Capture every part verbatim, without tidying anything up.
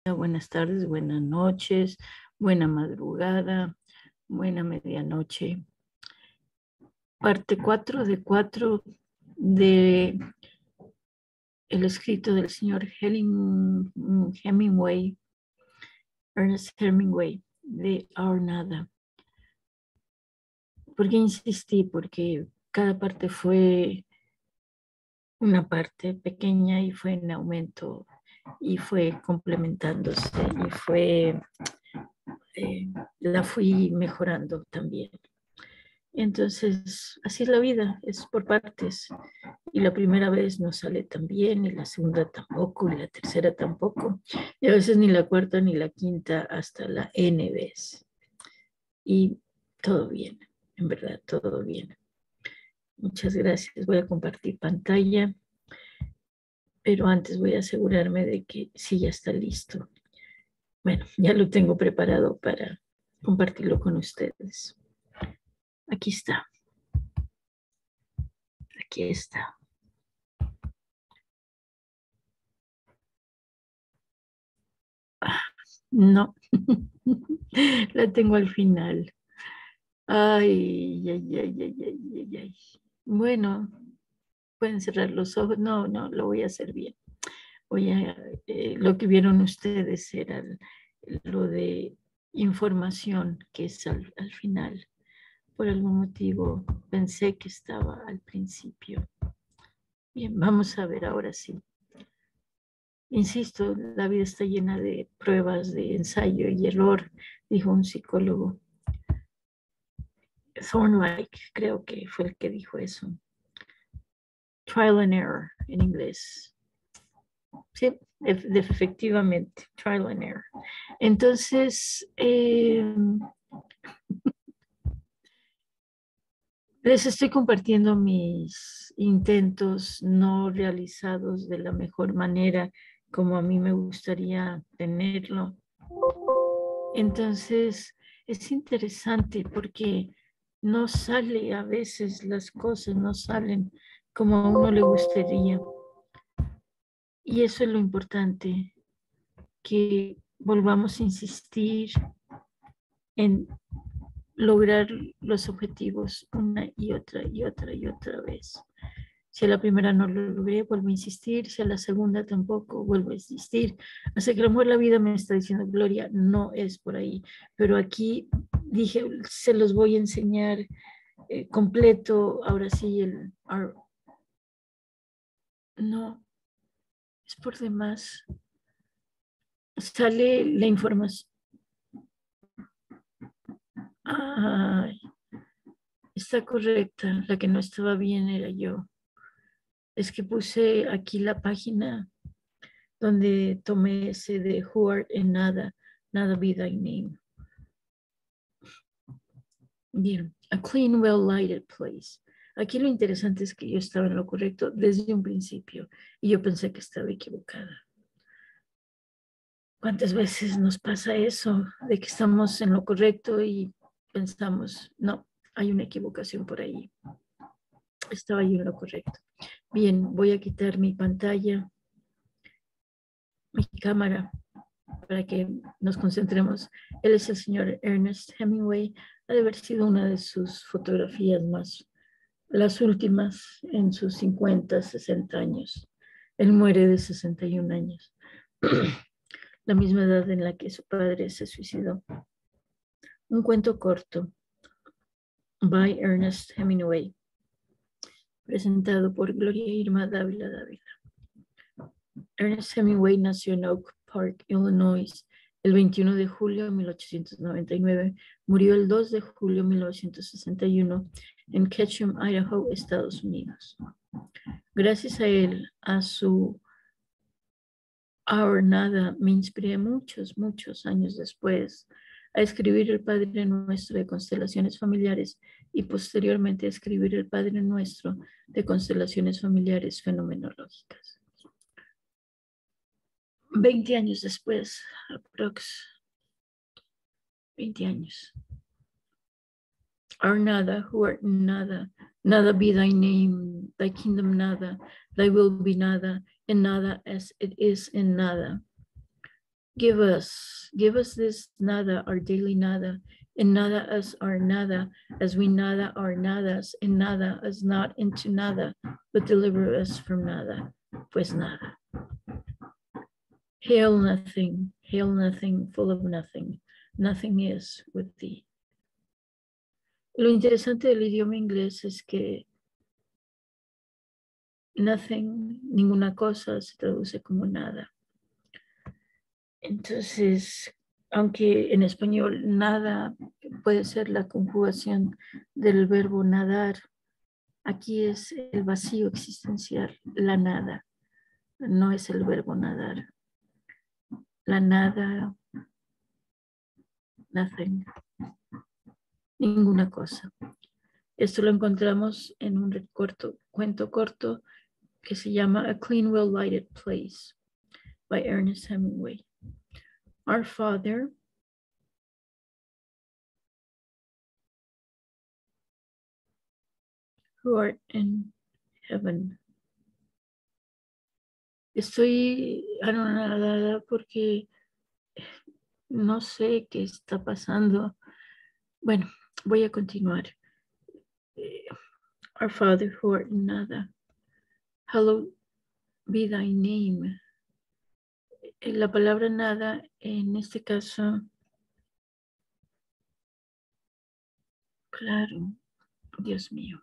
Buenas tardes, buenas noches, buena madrugada, buena medianoche. Parte cuatro de cuatro de el escrito del señor Hemingway, Ernest Hemingway, de Our Nada. ¿Por qué insistí? Porque cada parte fue una parte pequeña y fue en aumento y fue complementándose y fue, eh, la fui mejorando también. Entonces, así es la vida, es por partes. Y la primera vez no sale tan bien, y la segunda tampoco, y la tercera tampoco. Y a veces ni la cuarta ni la quinta, hasta la N vez. Y todo bien, en verdad, todo bien. Muchas gracias. Voy a compartir pantalla, pero antes voy a asegurarme de que sí ya está listo. Bueno, ya lo tengo preparado para compartirlo con ustedes. Aquí está. Aquí está. No, la tengo al final. Ay, ay, ay, ay, ay, ay, ay. Bueno, pueden cerrar los ojos. No, no, lo voy a hacer bien. Voy a, eh, lo que vieron ustedes era el- lo de información que es al, al final. Por algún motivo pensé que estaba al principio. Bien, vamos a ver ahora sí. Insisto, la vida está llena de pruebas, de ensayo y error, dijo un psicólogo. Thorndike, creo que fue el que dijo eso. Trial and error en inglés. Sí, efectivamente, trial and error. Entonces, eh, les estoy compartiendo mis intentos no realizados de la mejor manera como a mí me gustaría tenerlo. Entonces, es interesante porque no sale a veces las cosas, no salen como a uno le gustaría. Y eso es lo importante, que volvamos a insistir en lograr los objetivos una y otra y otra y otra vez. Si a la primera no lo logré, vuelvo a insistir. Si a la segunda tampoco, vuelvo a insistir. Así que a lo mejor la vida me está diciendo, Gloria, no es por ahí. Pero aquí dije, se los voy a enseñar eh, completo. Ahora sí, el... Our, no, es por demás. Sale la información. Ay, está correcta. La que no estaba bien era yo. Es que puse aquí la página donde tomé ese de Who Art en Nada, Nada Be Thy Name. Bien, a clean, well-lighted place. Aquí lo interesante es que yo estaba en lo correcto desde un principio y yo pensé que estaba equivocada. ¿Cuántas veces nos pasa eso de que estamos en lo correcto y pensamos, no, hay una equivocación por ahí? Estaba yo en lo correcto. Bien, voy a quitar mi pantalla, mi cámara, para que nos concentremos. Él es el señor Ernest Hemingway. Ha de haber sido una de sus fotografías más, las últimas en sus cincuenta, sesenta años. Él muere de sesenta y un años, la misma edad en la que su padre se suicidó. Un cuento corto, by Ernest Hemingway, presentado por Gloria Irma Dávila Dávila. Ernest Hemingway nació en Oak Park, Illinois, el veintiuno de julio de mil ochocientos noventa y nueve. Murió el dos de julio de mil novecientos sesenta y uno en Ketchum, Idaho, Estados Unidos. Gracias a él, a su Our Nada, me inspiré muchos, muchos años después a escribir el Padre Nuestro de constelaciones familiares y posteriormente a escribir el Padre Nuestro de constelaciones familiares fenomenológicas. veinte años después, aprox. veinte años. Our nada, who art nada, nada be thy name, thy kingdom nada, thy will be nada, and nada as it is in nada. Give us, give us this nada, our daily nada, and nada as our nada, as we nada our nadas, and nada as not into nada, but deliver us from nada, pues nada. Hail nothing, hail nothing, full of nothing, nothing is with thee. Lo interesante del idioma inglés es que nothing, ninguna cosa se traduce como nada. Entonces, aunque en español nada puede ser la conjugación del verbo nadar, aquí es el vacío existencial, la nada, no es el verbo nadar. La nada, nothing, ninguna cosa. Esto lo encontramos en un corto, cuento corto que se llama A Clean, Well-Lighted Place by Ernest Hemingway. Our Father, who art in heaven. Estoy anonadada porque no sé qué está pasando. Bueno, voy a continuar. Our Father who art in nada, hallowed be thy name. La palabra nada en este caso, claro, Dios mío.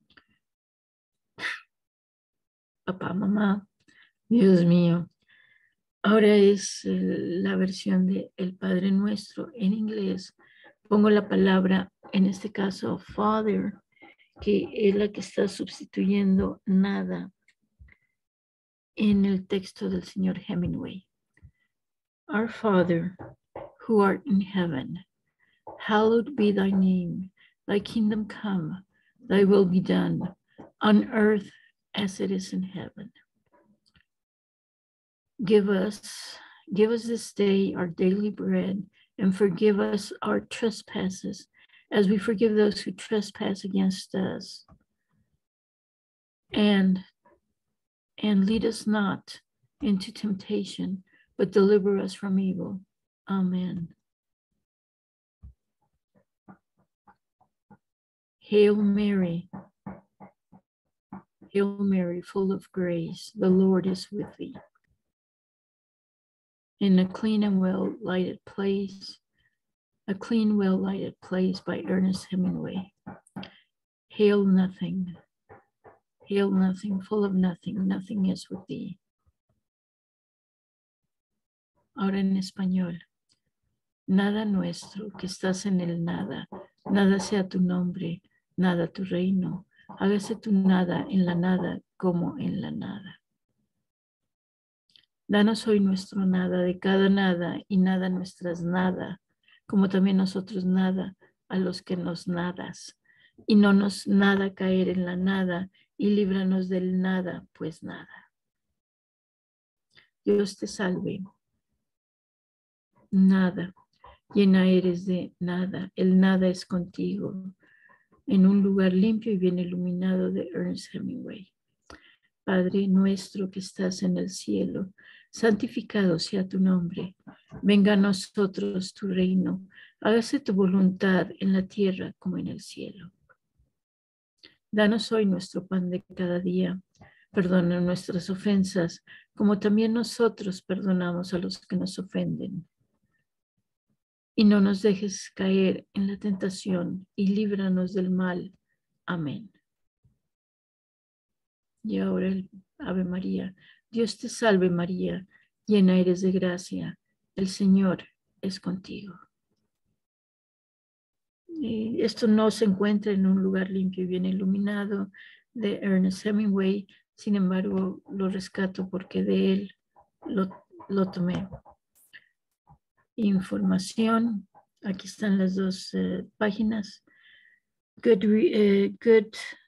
Papá, mamá, Dios mío. Ahora es la versión de El Padre Nuestro en inglés. Pongo la palabra, en este caso, Father, que es la que está sustituyendo nada en el texto del señor Hemingway. Our Father, who art in heaven, hallowed be thy name. Thy kingdom come, thy will be done, on earth as it is in heaven. Give us, give us this day our daily bread, and forgive us our trespasses, as we forgive those who trespass against us. And, and lead us not into temptation, but deliver us from evil. Amen. Hail Mary, Hail Mary, full of grace, the Lord is with thee. In a clean and well-lighted place, a clean, well-lighted place by Ernest Hemingway. Hail nothing, hail nothing, full of nothing, nothing is with thee. Ahora en español. Nada nuestro, que estás en el nada, nada sea tu nombre, nada tu reino, hágase tu nada en la nada como en la nada. Danos hoy nuestro nada de cada nada y nada nuestras nada, como también nosotros nada a los que nos nadas. Y no nos nada caer en la nada y líbranos del nada, pues nada. Dios te salve. Nada, llena eres de nada, el nada es contigo. En un lugar limpio y bien iluminado de Ernest Hemingway. Padre nuestro que estás en el cielo, santificado sea tu nombre. Venga a nosotros tu reino. Hágase tu voluntad en la tierra como en el cielo. Danos hoy nuestro pan de cada día. Perdona nuestras ofensas, como también nosotros perdonamos a los que nos ofenden. Y no nos dejes caer en la tentación y líbranos del mal. Amén. Y ahora el Ave María. Dios te salve María, llena eres de gracia, el Señor es contigo. Y esto no se encuentra en un lugar limpio y bien iluminado de Ernest Hemingway, sin embargo lo rescato porque de él lo, lo tomé. Información, aquí están las dos uh, páginas. Good, uh, good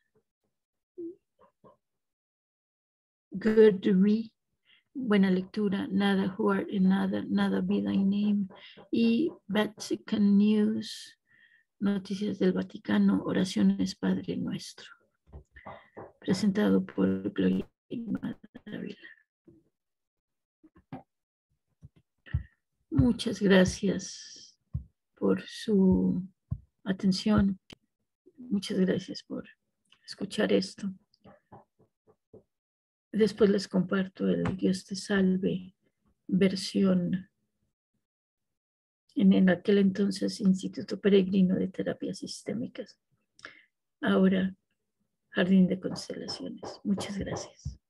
Good read, buena lectura, nada who art in nada, nada be thy name. Y Vatican News, noticias del Vaticano, oraciones Padre Nuestro. Presentado por Gloria Dávila. Muchas gracias por su atención. Muchas gracias por escuchar esto. Después les comparto el Dios te salve versión en, en aquel entonces Instituto Peregrino de Terapias Sistémicas. Ahora Jardín de Constelaciones. Muchas gracias.